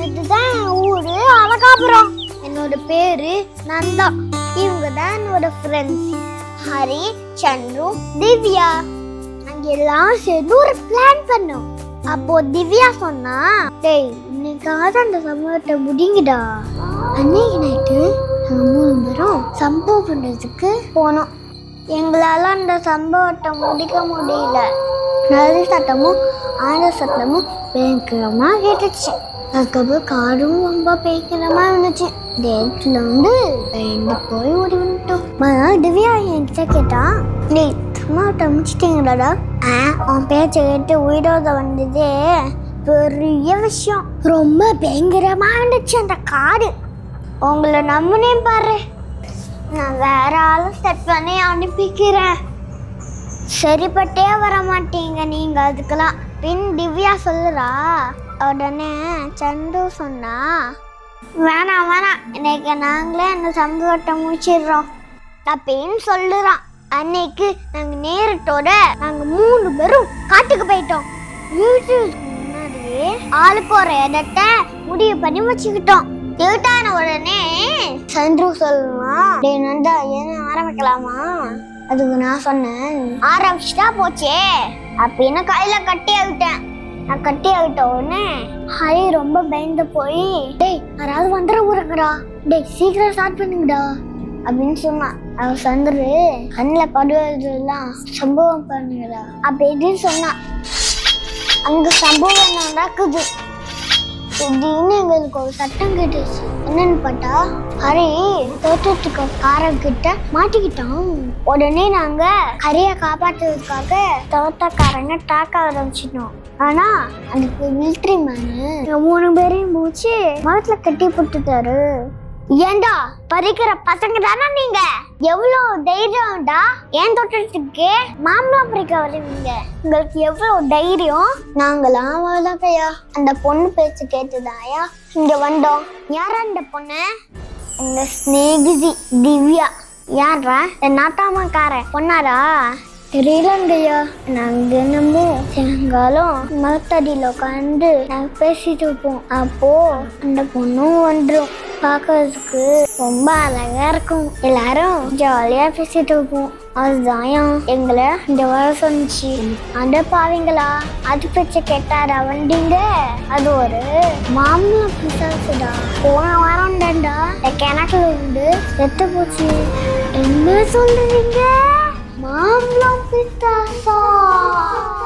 இதுதான் ஊரு அழகாபுரம். என்னோட பேரு நந்தா. இவங்க தான் என்னோட ஃப்ரெண்ட்ஸ் ஹரி, சந்துரு, திவ்யா. நாங்க எல்லாம் சேர்ந்து ஒரு பிளான் பண்ணோம். அப்போ திவ்யா சொன்னா, டேய் இன்னைக்காவது அந்த சம்பவத்தை முடிங்கடா. அன்னைக்கு நைட்டு நாங்கள் 3 பேரும் சம்பவம் பண்றதுக்கு போனோம். எங்களால அந்த சம்பவத்தை முடிக்க முடியல. நதி சத்தமும் ஆன சத்தமும் பயங்கரமா கேட்டுச்சு. அதுக்கப்புறம் காடும் ரொம்ப பயங்கரமா இருந்துச்சு. டேட்ல பயந்து போய் ஓடி வந்துட்டோம். மறுநாள் திவ்யா என்கிட்ட கேட்டா, நீ சம்பவத்தை முடிச்சிட்டீங்களாடா? உன் பேச்சை கேட்டு உயிரோட வந்ததே பெரிய விஷயம். ரொம்ப பயங்கரமா இருந்துச்சு அந்த காடு. உங்களை நம்பினே பாரு. நான் வேற ஆளு செட் பண்ணி அனுப்பிக்கிறேன். சரிப்பட்டே வர மாட்டீங்க நீங்க அதுக்கெல்லாம். பின் திவ்யா சொல்லுறா. உடனே சந்து சொன்னா, வேணாம் வேணாம், இன்னைக்கு நாங்களே அந்த சம்பவத்தை முடிச்சிடுறோம் அப்படின்னு சொல்லுறான். அன்னைக்கு நாங்க நேரத்தோட நாங்க 3 பேரும் காட்டுக்கு போயிட்டோம். வீட்டுக்கு முன்னாடியே ஆளுக்கு ஒரு இடத்தை முடிவு பண்ணி வச்சுக்கிட்டோம். இருட்டான உடனே சந்துரு சொல்லுவான், டேய் நந்தா என்ன ஆரம்பிக்கலாமா? அதுக்கு நான் சொன்னேன், ஆரம்பிச்சுட்டா போச்சே அப்படின்னு கையில கட்டி ஆகிட்டேன். நான் கட்டி ஆகிட்ட உடனே ஹரி ரொம்ப பயந்து போய், டேய் யாராவது வந்துட போறங்கடா, டேய் சீக்கிரம் ஸ்டார்ட் பண்ணுங்கடா அப்படின்னு சொன்னான். அவன் சந்துரு கண்ணில் படுவதெல்லாம் சம்பவம் பண்ணுங்கடா அப்படின்னு சொன்னான். அங்க சம்பவம் நடக்குது. திடீர்னு எங்களுக்கு ஒரு சட்டம் கேட்டுச்சு. என்னன்னு பார்த்தா ஹரி தோட்டத்துக்கு காரங்கிட்ட மாட்டிக்கிட்டோம். உடனே நாங்க ஹரிய காப்பாற்றுறதுக்காக தோட்டக்காரங்க தாக்க ஆரம்பிச்சிட்டோம். ஆனா அதுக்கு மிலிட்ரி மேனு 3 பேரையும் மூச்சு மரத்துல கட்டி போட்டுட்டாரு. ஏண்டா பறிக்கிற பசங்க தானே நீங்க? எவ்வளவு தைரியம்டா ஏன் தோட்டத்துக்கு மாம்பழம் பறிக்க வருவீங்க? உங்களுக்கு எவ்வளவு தைரியம்? நாங்களாம் அவ்வளோதான்யா அந்த பொண்ணு பேச்சு கேட்டுதாயா இங்க வந்தோம். யாரா இந்த பொண்ணு? எங்க ஸ்நேகிதி திவ்யா. யாரா? என் நாட்டாமக்கார பொண்ணாரா? தெரியலங்கய்யா. நாங்க என்னமோ சாயங்காலம் மரத்தடியில் உட்காந்து நாங்க பேசிட்டு இருப்போம். அப்போ அந்த பொண்ணும் வந்துடும். பார்க்கறதுக்கு ரொம்ப அழகா இருக்கும். எல்லாரும் ஜாலியா பேசிட்டு இருப்போம். அதுதான் எங்களை இந்த வர சொன்னிச்சு. அந்த பாவீங்களா அது பேச்ச கேட்டாரா வந்தீங்க? அது ஒரு மாம்பழம் பிசாசுடா. போன வாரம் தான்டா கிணக்குல இருந்து செத்து போச்சு. என்ன சொல்றீங்க? மாம்பழம் பிசாசா?